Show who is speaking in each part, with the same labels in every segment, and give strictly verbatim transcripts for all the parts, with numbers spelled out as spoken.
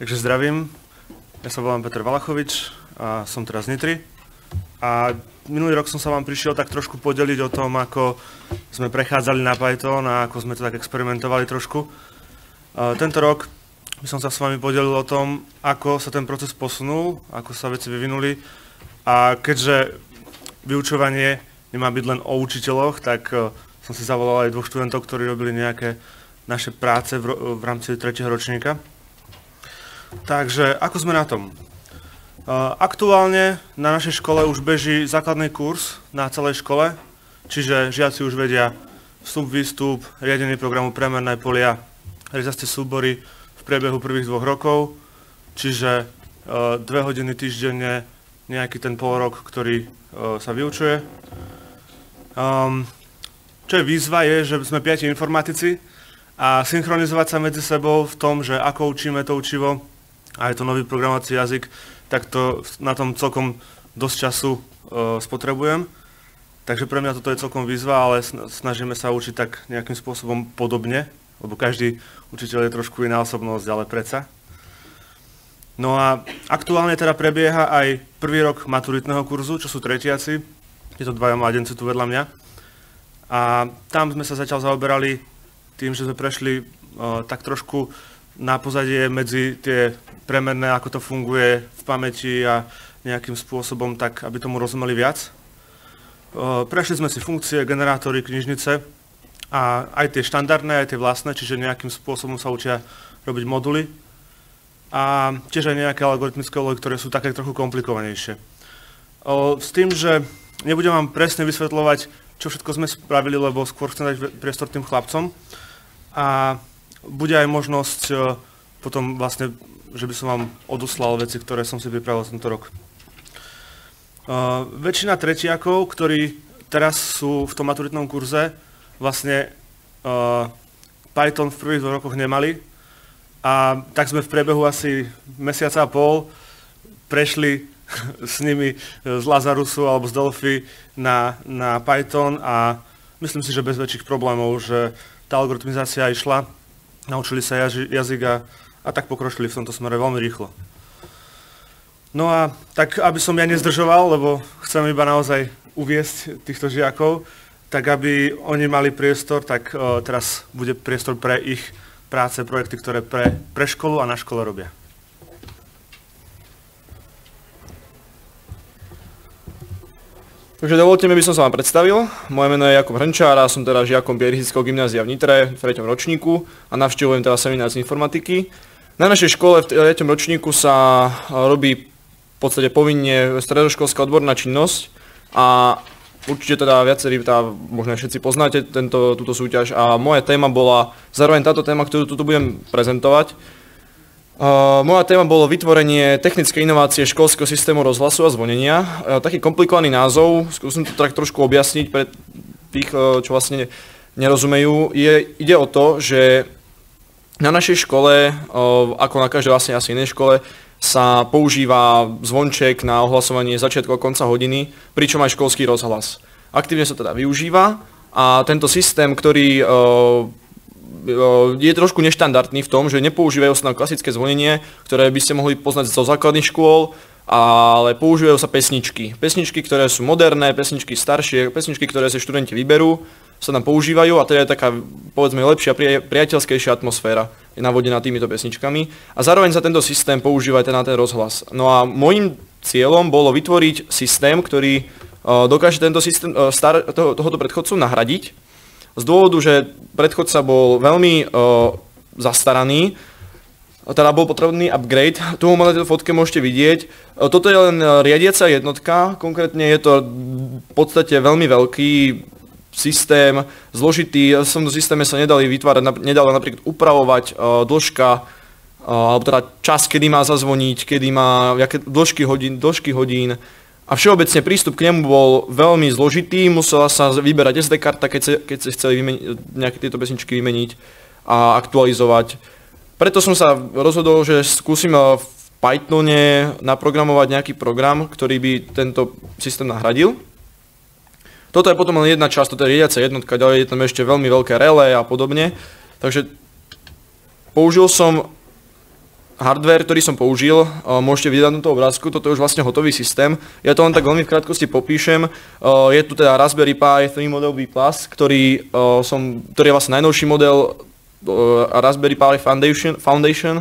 Speaker 1: Takže zdravím, ja sa volám Peter Valachovič a som teraz z Nitry. A minulý rok som sa vám prišiel tak trošku podeliť o tom, ako sme prechádzali na Python a ako sme to tak experimentovali trošku. A tento rok by som sa s vami podelil o tom, ako sa ten proces posunul, ako sa veci vyvinuli. A keďže vyučovanie nemá byť len o učiteľoch, tak som si zavolal aj dvoch študentov, ktorí robili nejaké naše práce v, v rámci tretieho ročníka. Takže ako sme na tom? Aktuálne na našej škole už beží základný kurz na celej škole, čiže žiaci už vedia vstup, výstup, riadenie programu premerné polia, riazaste súbory v priebehu prvých dvoch rokov, čiže dve hodiny týždenne, nejaký ten pol rok, ktorý sa vyučuje. Čo je výzva je, že sme piati informatici a synchronizovať sa medzi sebou v tom, že ako učíme to učivo, a je to nový programovací jazyk, tak to na tom celkom dosť času uh, spotrebujem. Takže pre mňa toto je celkom výzva, ale snažíme sa učiť tak nejakým spôsobom podobne, lebo každý učiteľ je trošku iná osobnosť, ale predsa. No a aktuálne teda prebieha aj prvý rok maturitného kurzu, čo sú tretiaci, tieto dvaja mladenci tu vedľa mňa. A tam sme sa zatiaľ zaoberali tým, že sme prešli uh, tak trošku na pozadie medzi tie premerné, ako to funguje v pamäti a nejakým spôsobom tak, aby tomu rozumeli viac. Prešli sme si funkcie, generátory, knižnice a aj tie štandardné, aj tie vlastné, čiže nejakým spôsobom sa učia robiť moduly a tiež aj nejaké algoritmické úlohy, ktoré sú také trochu komplikovanejšie. S tým, že nebudem vám presne vysvetľovať, čo všetko sme spravili, lebo skôr chcem dať priestor tým chlapcom a bude aj možnosť potom vlastne, že by som vám odoslal veci, ktoré som si pripravil tento rok. Uh, väčšina tretiakov, ktorí teraz sú v tom maturitnom kurze, vlastne uh, Python v prvých dvoch rokoch nemali a tak sme v priebehu asi mesiaca a pol prešli s nimi z Lazarusu alebo z Delphi na, na Python a myslím si, že bez väčších problémov, že tá algoritmizácia išla. Naučili sa jazy, jazyk a, a tak pokročili v tomto smere veľmi rýchlo. No a tak, aby som ja nezdržoval, lebo chcem iba naozaj uviesť týchto žiakov, tak aby oni mali priestor, tak o, teraz bude priestor pre ich práce, projekty, ktoré pre, pre školu a na škole robia.
Speaker 2: Takže dovolte mi, aby som sa vám predstavil. Moje meno je Jakub Hrnčár a som teda žiakom Bierichtického gymnázia v Nitre v treťom ročníku a navštevujem teda seminár z informatiky. Na našej škole v treťom ročníku sa robí v podstate povinne stredoškolská odborná činnosť a určite teda viacerí, teda možno všetci poznáte tento, túto súťaž a moja téma bola zároveň táto téma, ktorú tu budem prezentovať. Uh, moja téma bolo vytvorenie technickej inovácie školského systému rozhlasu a zvonenia. Uh, taký komplikovaný názov, skúsim to tak trošku objasniť pre tých, uh, čo vlastne nerozumejú. Je, ide o to, že na našej škole, uh, ako na každej vlastne asi inej škole, sa používa zvonček na ohlasovanie začiatku a konca hodiny, pričom aj školský rozhlas. Aktívne sa teda využíva a tento systém, ktorý uh, je trošku neštandardný v tom, že nepoužívajú sa na klasické zvonenie, ktoré by ste mohli poznať zo základných škôl, ale používajú sa pesničky. Pesničky, ktoré sú moderné, pesničky staršie, pesničky, ktoré si študenti vyberú, sa tam používajú a teda je taká, povedzme, lepšia, priateľskejšia atmosféra je navodená týmito pesničkami. A zároveň sa tento systém používa na ten rozhlas. No a môjim cieľom bolo vytvoriť systém, ktorý dokáže tento systém, star, tohoto predchodcu nahradiť, z dôvodu, že predchodca bol veľmi uh, zastaraný, teda bol potrebný upgrade. Tu ho na tejto fotke môžete vidieť. Uh, toto je len riadiaca jednotka, konkrétne je to v podstate veľmi veľký systém, zložitý. V tomto systéme sa nedali vytvárať, nedalo napríklad upravovať uh, dĺžka, uh, alebo teda čas, kedy má zazvoniť, kedy má jaké dĺžky hodín, dĺžky hodín. A všeobecne prístup k nemu bol veľmi zložitý, musela sa vyberať es dé karta, keď sa, keď sa chceli vymeniť, nejaké tieto pesničky vymeniť a aktualizovať. Preto som sa rozhodol, že skúsim v Pythone naprogramovať nejaký program, ktorý by tento systém nahradil. Toto je potom len jedna časť, toto je riadiaca jednotka, ďalej je tam ešte veľmi veľké relé a podobne. Takže použil som hardware, ktorý som použil, môžete vidieť na tomto obrázku, toto je už vlastne hotový systém. Ja to len tak veľmi v krátkosti popíšem. Je tu teda Raspberry Pi tri model B plus, ktorý, som, ktorý je vlastne najnovší model Raspberry Pi Foundation. Foundation.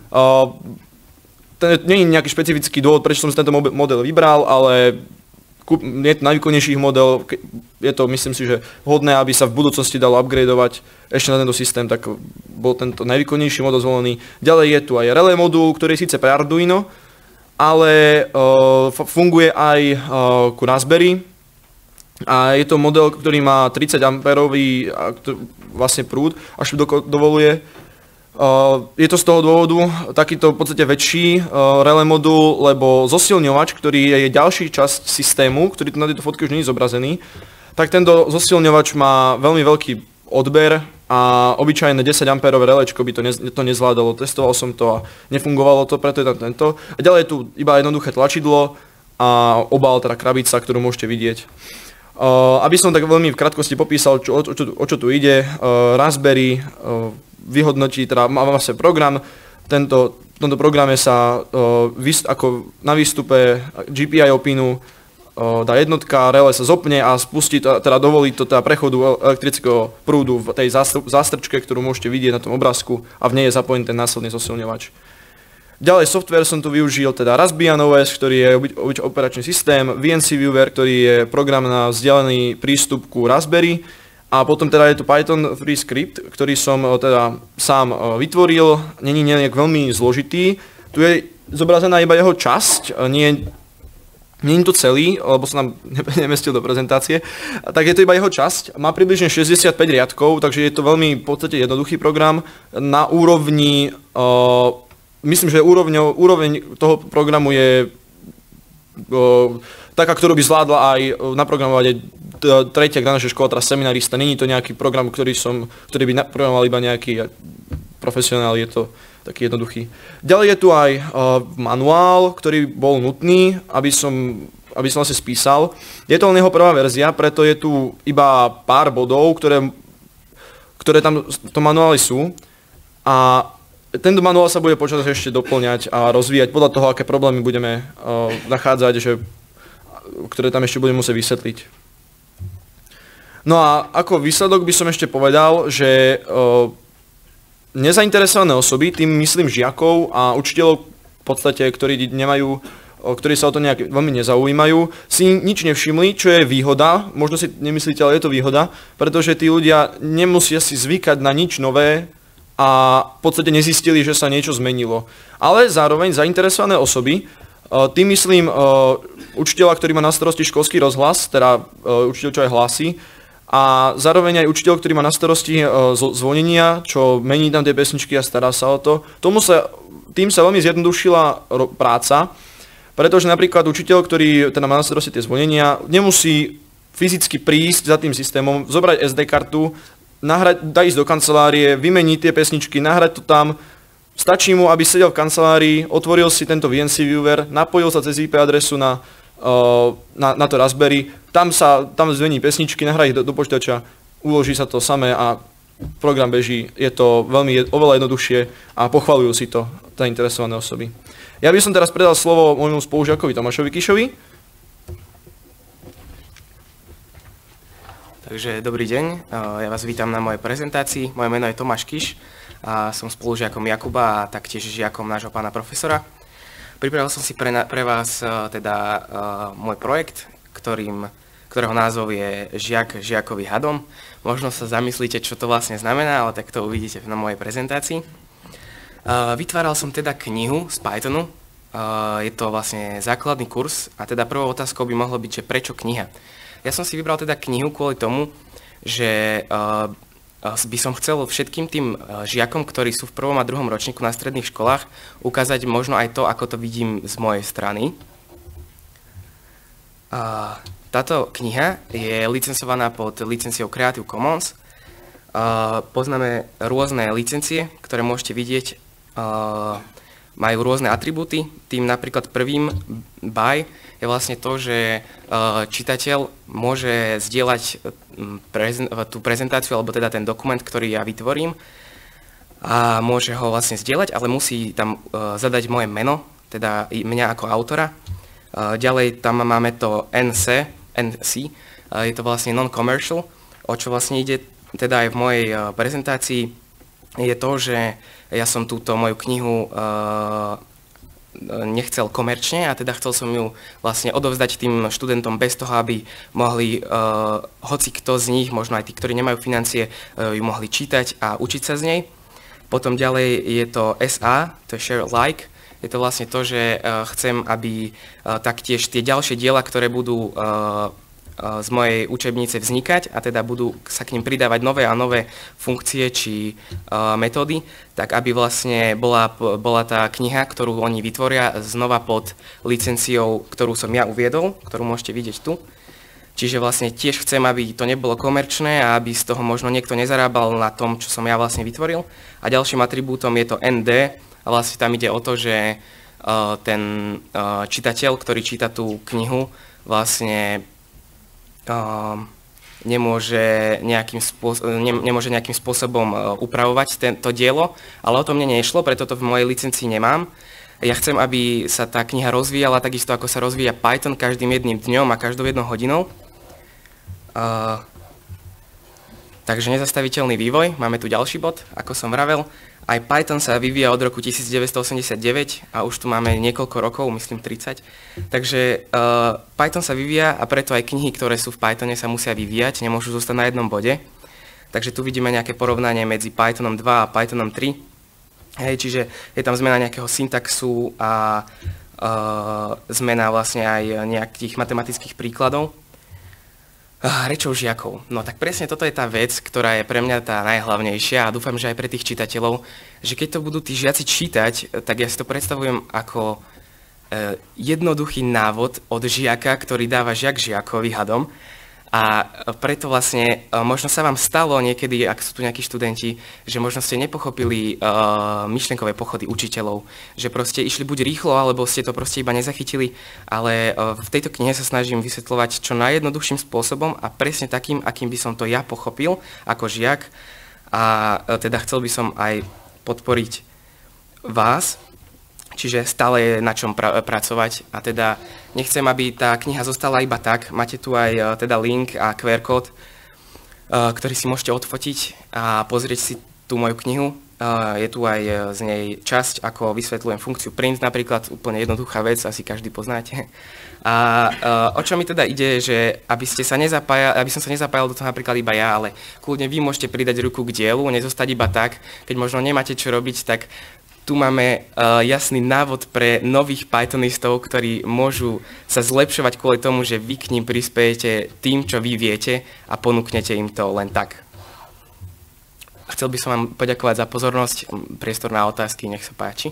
Speaker 2: Nie je nejaký špecifický dôvod, prečo som si tento model vybral, ale je to najvýkonnejší model, je to, myslím si, že vhodné, aby sa v budúcnosti dalo upgradeovať ešte na tento systém, tak bol tento najvýkonnejší model zvolený. Ďalej je tu aj relé modul, ktorý je síce pre Arduino, ale uh, funguje aj uh, ku Raspberry. A je to model, ktorý má tridsať ampérový vlastne prúd, až do, dovoluje. Uh, je to z toho dôvodu takýto v podstate väčší uh, relé modul, lebo zosilňovač, ktorý je ďalší časť systému, ktorý tu na tejto fotke už nie je zobrazený, tak tento zosilňovač má veľmi veľký odber a obyčajné desať ampérové relečko by to, ne, to nezvládalo. Testoval som to a nefungovalo to, preto je tam tento. A ďalej je tu iba jednoduché tlačidlo a obal, teda krabica, ktorú môžete vidieť. Uh, aby som tak veľmi v krátkosti popísal, čo, o, čo, o čo tu ide, uh, Raspberry uh, vyhodnotí, teda má vlastne program, tento, v tomto programe sa uh, vyst, ako na výstupe G P I O pinu uh, dá jednotka, relé sa zopne a spustí, to, teda dovolí to teda prechodu elektrického prúdu v tej zástrčke, ktorú môžete vidieť na tom obrázku a v nej je zapojený ten následný zosilňovač. Ďalej software som tu využil, teda Raspbian ó es, ktorý je obyč, obyč, operačný systém, V N C Viewer, ktorý je program na vzdialený prístup ku Raspberry, a potom teda je tu Python free script, ktorý som teda sám vytvoril, není nejak veľmi zložitý. Tu je zobrazená iba jeho časť, nie, nie je to celý, lebo sa nám nemestil do prezentácie. Tak je to iba jeho časť, má približne šesťdesiatpäť riadkov, takže je to veľmi v podstate jednoduchý program na úrovni, uh, myslím, že úrovňou, úroveň toho programu je uh, taká, ktorú by zvládla aj naprogramovať tretiak na našej škole, teda seminarista. Není to nejaký program, ktorý, som, ktorý by naprogramoval iba nejaký profesionál, je to taký jednoduchý. Ďalej je tu aj uh, manuál, ktorý bol nutný, aby som, aby som vlastne spísal. Je to len jeho prvá verzia, preto je tu iba pár bodov, ktoré, ktoré tam v tom manuáli sú. A tento manuál sa bude počas ešte doplňať a rozvíjať podľa toho, aké problémy budeme uh, nachádzať, že, ktoré tam ešte budeme musieť vysvetliť. No a ako výsledok by som ešte povedal, že uh, nezainteresované osoby, tým myslím žiakov a učiteľov v podstate, ktorí nemajú, ktorí sa o to nejak veľmi nezaujímajú, si nič nevšimli, čo je výhoda, možno si nemyslíte, ale je to výhoda, pretože tí ľudia nemusia si zvykať na nič nové a v podstate nezistili, že sa niečo zmenilo. Ale zároveň zainteresované osoby, uh, tým myslím uh, učiteľa, ktorý má na starosti školský rozhlas, teda uh, učiteľ, čo aj hlási, a zároveň aj učiteľ, ktorý má na starosti zvonenia, čo mení tam tie pesničky a stará sa o to. Tomu sa, tým sa veľmi zjednodušila práca, pretože napríklad učiteľ, ktorý teda má na starosti tie zvonenia, nemusí fyzicky prísť za tým systémom, zobrať es dé kartu, nahrať, dať ísť do kancelárie, vymeniť tie pesničky, nahrať to tam. Stačí mu, aby sedel v kancelárii, otvoril si tento V N C Viewer, napojil sa cez í pé adresu na Na, na to Raspberry, tam sa tam zvení pesničky, nahrá ich do, do počítača, uloží sa to samé a program beží. Je to veľmi je, oveľa jednoduchšie a pochvaľujú si to zainteresované osoby. Ja by som teraz predal slovo môjmu spolužiakovi Tomášovi Kišovi.
Speaker 3: Takže dobrý deň, ja vás vítam na mojej prezentácii. Moje meno je Tomáš Kiš a som spolužiakom Jakuba a taktiež žiakom nášho pána profesora. Pripravil som si pre, na, pre vás uh, teda uh, môj projekt, ktorým, ktorého názov je Žiak žiakovi hadom. Možno sa zamyslíte, čo to vlastne znamená, ale tak to uvidíte na mojej prezentácii. Uh, vytváral som teda knihu z Pythonu. Uh, je to vlastne základný kurz a teda prvou otázkou by mohlo byť, že prečo kniha. Ja som si vybral teda knihu kvôli tomu, že uh, by som chcel všetkým tým žiakom, ktorí sú v prvom a druhom ročníku na stredných školách, ukázať možno aj to, ako to vidím z mojej strany. Táto kniha je licencovaná pod licenciou Creative Commons. Poznáme rôzne licencie, ktoré môžete vidieť, majú rôzne atribúty. Tým napríklad prvým by je vlastne to, že čitateľ môže zdieľať prezen- tú prezentáciu, alebo teda ten dokument, ktorý ja vytvorím, a môže ho vlastne zdieľať, ale musí tam uh, zadať moje meno, teda mňa ako autora. Uh, ďalej tam máme to N C, N C, uh, je to vlastne non-commercial, o čo vlastne ide teda aj v mojej uh, prezentácii, je to, že ja som túto moju knihu uh, nechcel komerčne a teda chcel som ju vlastne odovzdať tým študentom bez toho, aby mohli uh, hoci kto z nich, možno aj tí, ktorí nemajú financie, uh, ju mohli čítať a učiť sa z nej. Potom ďalej je to S A, to je Share Like. Je to vlastne to, že uh, chcem, aby uh, taktiež tie ďalšie diela, ktoré budú uh, uh, z mojej učebnice vznikať a teda budú sa k nim pridávať nové a nové funkcie či uh, metódy, tak aby vlastne bola, bola tá kniha, ktorú oni vytvoria, znova pod licenciou, ktorú som ja uviedol, ktorú môžete vidieť tu. Čiže vlastne tiež chcem, aby to nebolo komerčné a aby z toho možno niekto nezarábal na tom, čo som ja vlastne vytvoril. A ďalším atribútom je to N D a vlastne tam ide o to, že uh, ten uh, čitateľ, ktorý číta tú knihu, vlastne uh, nemôže nejakým, spôso- ne- nemôže nejakým spôsobom uh, upravovať tento dielo, ale o tom mne nešlo, preto to v mojej licencii nemám. Ja chcem, aby sa tá kniha rozvíjala takisto, ako sa rozvíja Python každým jedným dňom a každou jednou hodinou. Uh, takže nezastaviteľný vývoj, máme tu ďalší bod, ako som vravel. Aj Python sa vyvíja od roku devätnásťstoosemdesiatdeväť a už tu máme niekoľko rokov, myslím tridsať. Takže uh, Python sa vyvíja a preto aj knihy, ktoré sú v Pythone, sa musia vyvíjať, nemôžu zostať na jednom bode. Takže tu vidíme nejaké porovnanie medzi Pythonom dva a Pythonom tri. Hej, čiže je tam zmena nejakého syntaxu a uh, zmena vlastne aj nejakých matematických príkladov. Uh, rečou žiakov. No tak presne toto je tá vec, ktorá je pre mňa tá najhlavnejšia a dúfam, že aj pre tých čitateľov, že keď to budú tí žiaci čítať, tak ja si to predstavujem ako uh, jednoduchý návod od žiaka, ktorý dáva žiak žiakovi hadom. A preto vlastne uh, možno sa vám stalo niekedy, ak sú tu nejakí študenti, že možno ste nepochopili uh, myšlienkové pochody učiteľov, že proste išli buď rýchlo, alebo ste to proste iba nezachytili, ale uh, v tejto knihe sa snažím vysvetľovať čo najjednoduchším spôsobom a presne takým, akým by som to ja pochopil ako žiak a uh, teda chcel by som aj podporiť vás. Čiže stále je na čom pra- pracovať a teda nechcem, aby tá kniha zostala iba tak. Máte tu aj uh, teda link a kú er kód, uh, ktorý si môžete odfotiť a pozrieť si tú moju knihu. Uh, je tu aj uh, z nej časť, ako vysvetľujem funkciu print, napríklad úplne jednoduchá vec, asi každý poznáte. A uh, o čo mi teda ide, že aby, ste sa nezapájali, aby som sa nezapájal do toho napríklad iba ja, ale kľudne vy môžete pridať ruku k dielu, nezostať iba tak, keď možno nemáte čo robiť, tak tu máme uh, jasný návod pre nových Pythonistov, ktorí môžu sa zlepšovať kvôli tomu, že vy k ním prispiejete tým, čo vy viete a ponúknete im to len tak. Chcel by som vám poďakovať za pozornosť. Priestor na otázky, nech sa páči.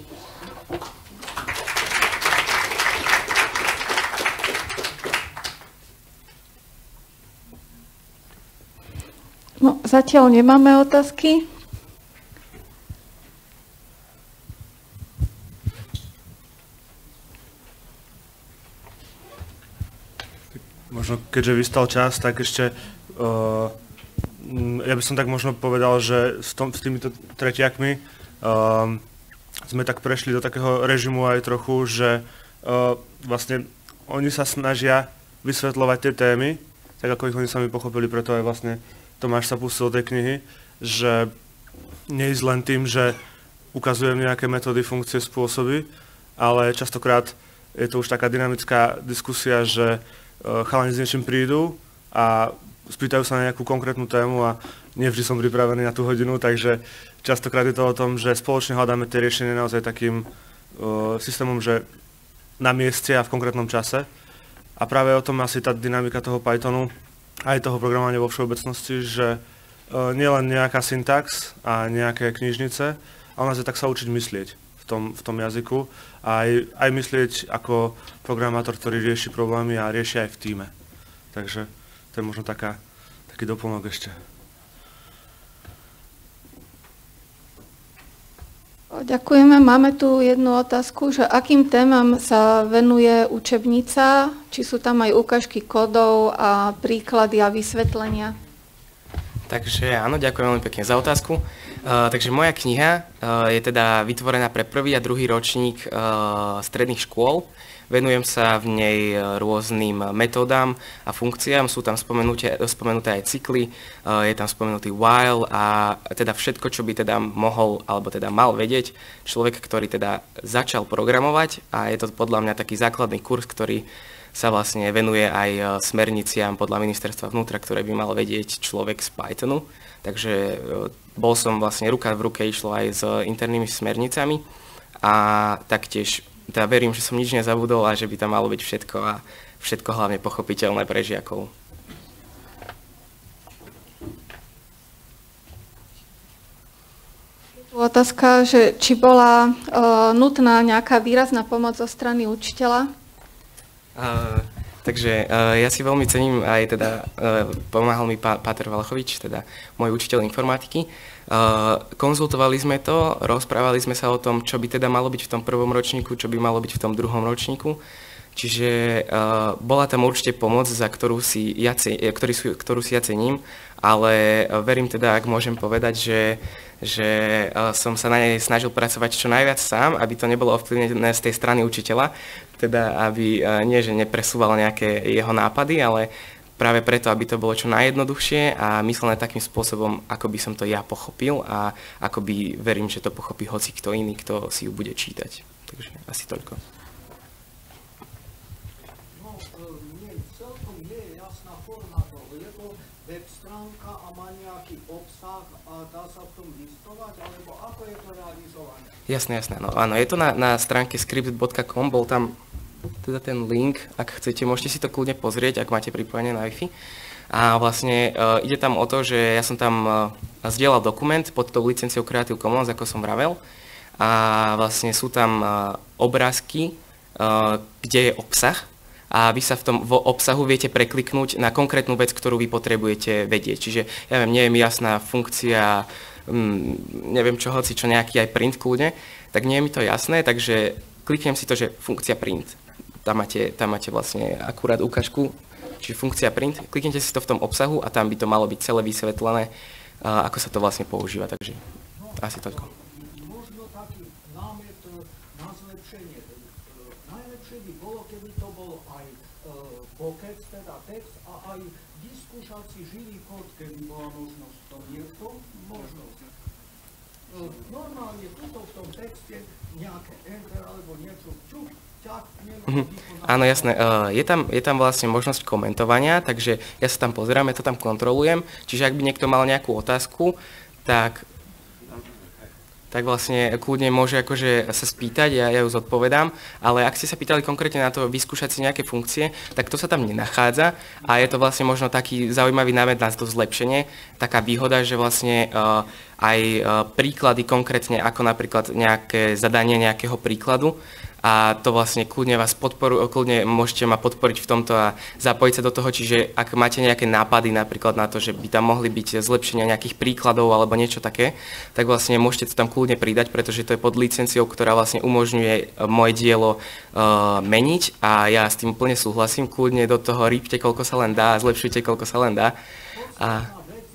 Speaker 4: No, zatiaľ nemáme otázky.
Speaker 1: Možno keďže vystal čas, tak ešte uh, ja by som tak možno povedal, že s, tom, s týmito tretiakmi uh, sme tak prešli do takého režimu aj trochu, že uh, vlastne oni sa snažia vysvetľovať tie témy, tak ako ich oni sami pochopili, preto aj vlastne Tomáš sa pustil do tej knihy, že nie je len tým, že ukazujem nejaké metódy, funkcie, spôsoby, ale častokrát je to už taká dynamická diskusia, že chalani s niečím prídu a spýtajú sa na nejakú konkrétnu tému a nevždy som pripravený na tú hodinu, takže častokrát je to o tom, že spoločne hľadáme tie riešenie naozaj takým uh, systémom, že na mieste a v konkrétnom čase. A práve o tom asi tá dynamika toho Pythonu aj toho programovania vo všeobecnosti, že uh, nielen nejaká syntax a nejaké knižnice, ale naozaj tak sa učiť myslieť v tom, v tom jazyku a aj, aj myslieť ako programátor, ktorý rieši problémy a rieši aj v tíme. Takže to je možno taká, taký doplnok ešte.
Speaker 4: Ďakujeme. Máme tu jednu otázku, že akým témam sa venuje učebnica, či sú tam aj ukážky kódov a príklady a vysvetlenia.
Speaker 3: Takže áno, ďakujem veľmi pekne za otázku. Uh, takže moja kniha uh, je teda vytvorená pre prvý a druhý ročník uh, stredných škôl. Venujem sa v nej rôznym metódam a funkciám, sú tam spomenuté, spomenuté aj cykly, uh, je tam spomenutý while a teda všetko, čo by teda mohol alebo teda mal vedieť človek, ktorý teda začal programovať, a je to podľa mňa taký základný kurz, ktorý sa vlastne venuje aj smerniciam podľa ministerstva vnútra, ktoré by mal vedieť človek z Pythonu. Takže bol som vlastne ruka v ruke, išlo aj s internými smernicami a taktiež teda verím, že som nič nezabudol a že by tam malo byť všetko a všetko hlavne pochopiteľné pre žiakov.
Speaker 4: Otázka, že či bola uh, nutná nejaká výrazná pomoc zo strany učiteľa?
Speaker 3: Uh, takže uh, ja si veľmi cením aj teda, uh, pomáhal mi pá, Páter Valachovič, teda môj učiteľ informatiky. Uh, konzultovali sme to, rozprávali sme sa o tom, čo by teda malo byť v tom prvom ročníku, čo by malo byť v tom druhom ročníku. Čiže uh, bola tam určite pomoc, za ktorú si ja, ktorý, ktorú si ja cením, ale verím teda, ak môžem povedať, že, že uh, som sa na nej snažil pracovať čo najviac sám, aby to nebolo ovplyvnené z tej strany učiteľa, teda aby uh, nie, že nepresúval nejaké jeho nápady, ale práve preto, aby to bolo čo najjednoduchšie a myslené takým spôsobom, ako by som to ja pochopil a ako by verím, že to pochopí hoci kto iný, kto si ju bude čítať. Takže asi toľko.
Speaker 5: No, mne celkom nie je jasná forma toho. Je to web stránka a má nejaký obsah a dá sa v tom listovať, alebo ako je to realizované?
Speaker 3: Jasné, jasné. No, áno, je to na, na stránke script bodka com, bol tam teda ten link, ak chcete, môžete si to kľudne pozrieť, ak máte pripojené na Wi-Fi. A vlastne uh, ide tam o to, že ja som tam uh, zdieľal dokument pod tou licenciou Creative Commons, ako som vravel. A vlastne sú tam uh, obrázky, uh, kde je obsah. A vy sa v tom vo obsahu viete prekliknúť na konkrétnu vec, ktorú vy potrebujete vedieť. Čiže, ja viem, nie je mi jasná funkcia, um, neviem čo, hoci čo, nejaký aj print kľudne, tak nie je mi to jasné, takže kliknem si to, že funkcia print. Tam máte, tam máte vlastne akurát ukážku, čiže funkcia print. Kliknite si to v tom obsahu a tam by to malo byť celé vysvetlené, uh, ako sa to vlastne používa. Takže asi toľko.
Speaker 5: Možno taký námet na zlepšenie. Najlepšie by bolo, keby to bol aj pokec, teda text, a aj vyskúšací živý kód, keby bola možnosť. To je to možnosť. Normálne tuto v tom texte nejaké enter alebo niečo čuch,
Speaker 3: Mhm. Áno, jasné. Je tam, je tam vlastne možnosť komentovania, takže ja sa tam pozerám, ja to tam kontrolujem, čiže ak by niekto mal nejakú otázku, tak, tak vlastne kľudne môže akože sa spýtať, ja, ja ju zodpovedám, ale ak ste sa pýtali konkrétne na to vyskúšať si nejaké funkcie, tak to sa tam nenachádza a je to vlastne možno taký zaujímavý námed na to zlepšenie, taká výhoda, že vlastne uh, aj uh, príklady konkrétne, ako napríklad nejaké zadanie nejakého príkladu, a to vlastne kľudne vás podporu, kľudne môžete ma podporiť v tomto a zapojiť sa do toho, čiže ak máte nejaké nápady napríklad na to, že by tam mohli byť zlepšenia nejakých príkladov alebo niečo také, tak vlastne môžete to tam kľudne pridať, pretože to je pod licenciou, ktorá vlastne umožňuje moje dielo uh, meniť a ja s tým úplne súhlasím, kľudne do toho rýpte, koľko sa len dá, zlepšujte, koľko sa len dá. A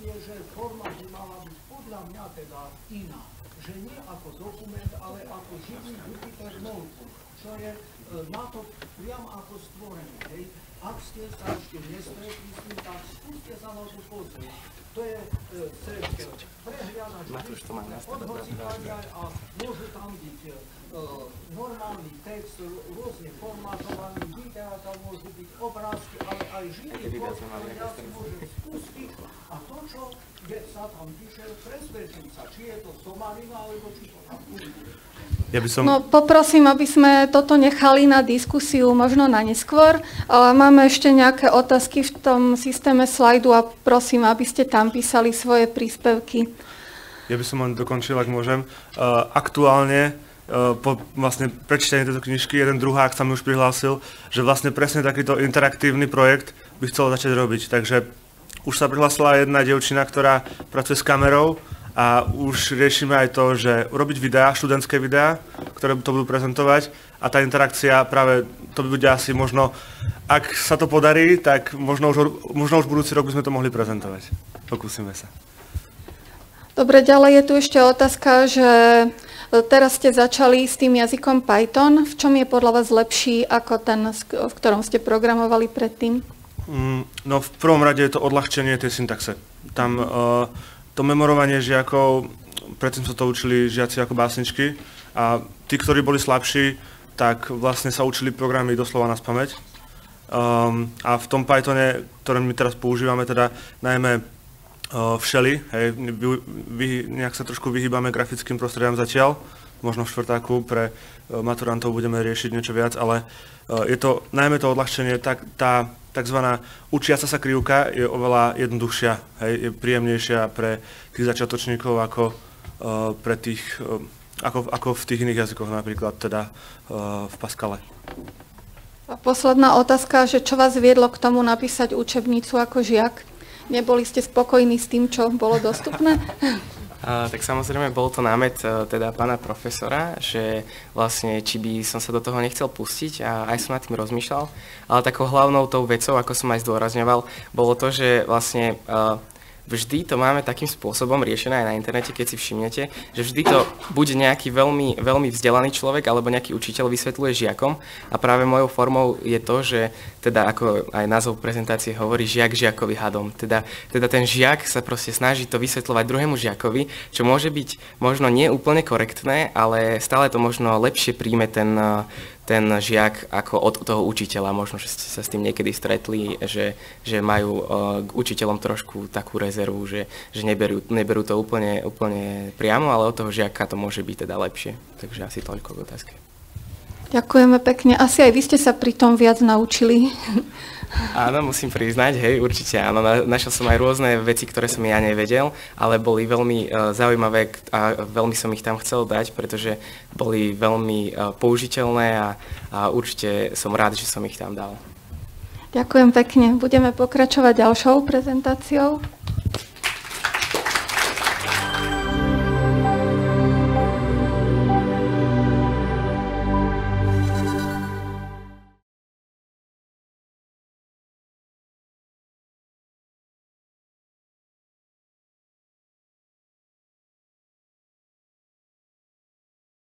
Speaker 5: na to priam ako stvorené, hej. Ak ste sa ešte nestretli s tým, tak skúste sa na to pozrieť. To je sredke prehliadač, odhocikať a môže tam byť e, normálny text, rôzne formátovaný, videa, tam môžu byť obrázky, ale aj živý kód, ktorý ja si môžem spustiť a to, čo je, sa tam píše, presvedčím sa, či je to somarina, alebo či to tam bude.
Speaker 1: Ja by som...
Speaker 4: No, poprosím, aby sme toto nechali na diskusiu možno na neskôr, ale máme ešte nejaké otázky v tom systéme slajdu a prosím, aby ste tam písali svoje príspevky.
Speaker 1: Ja by som len dokončil, ak môžem. Uh, aktuálne, uh, po vlastne prečítaní tejto knižky, jeden druhák sa mi už prihlásil, že vlastne presne takýto interaktívny projekt by chcel začať robiť. Takže už sa prihlásila jedna dievčina, ktorá pracuje s kamerou, a už riešime aj to, že urobiť videá, študentské videá, ktoré to budú prezentovať a tá interakcia práve, to by bude asi možno, ak sa to podarí, tak možno už, možno už budúci rok by sme to mohli prezentovať. Pokúsime sa.
Speaker 4: Dobre, ďalej je tu ešte otázka, že teraz ste začali s tým jazykom Python. V čom je podľa vás lepší ako ten, v ktorom ste programovali predtým?
Speaker 1: Mm, no v prvom rade je to odľahčenie tej syntaxe. Tam uh, to memorovanie žiakov, predtým sa to učili žiaci ako básničky a tí, ktorí boli slabší, tak vlastne sa učili programy doslova na spamäť. Um, a v tom Pythone, ktoré my teraz používame, teda najmä uh, v Shelly, hej, vy, vy, nejak sa trošku vyhýbame grafickým prostrediam zatiaľ, možno v štvrtáku pre uh, maturantov budeme riešiť niečo viac, ale uh, je to najmä to odľahčenie, tak, tá takzvaná učiaca sa krivka je oveľa jednoduchšia, hej, je príjemnejšia pre tých začiatočníkov ako, uh, pre tých, uh, ako, ako v tých iných jazykoch, napríklad teda uh, v Pascale.
Speaker 4: A posledná otázka, že čo vás viedlo k tomu napísať učebnicu ako žiak? Neboli ste spokojní s tým, čo bolo dostupné?
Speaker 3: A, tak samozrejme bol to námet teda pána profesora, že vlastne či by som sa do toho nechcel pustiť a aj som nad tým rozmýšľal. Ale takou hlavnou tou vecou, ako som aj zdôrazňoval, bolo to, že vlastne uh, vždy to máme takým spôsobom riešené aj na internete, keď si všimnete, že vždy to bude nejaký veľmi, veľmi vzdelaný človek alebo nejaký učiteľ vysvetľuje žiakom a práve mojou formou je to, že teda ako aj názov prezentácie hovorí, žiak žiakovi hadom. Teda, teda ten žiak sa proste snaží to vysvetľovať druhému žiakovi, čo môže byť možno nie úplne korektné, ale stále to možno lepšie príjme ten, ten žiak ako od toho učiteľa. Možno, že ste sa s tým niekedy stretli, že, že majú k učiteľom trošku takú rezervu, že, že neberú, neberú to úplne, úplne priamo, ale od toho žiaka to môže byť teda lepšie. Takže asi toľko k otázke.
Speaker 4: Ďakujeme pekne. Asi aj vy ste sa pri tom viac naučili.
Speaker 3: Áno, musím priznať, hej, určite áno. Našiel som aj rôzne veci, ktoré som ja nevedel, ale boli veľmi uh, zaujímavé a veľmi som ich tam chcel dať, pretože boli veľmi uh, použiteľné a, a určite som rád, že som ich tam dal.
Speaker 4: Ďakujem pekne. Budeme pokračovať ďalšou prezentáciou.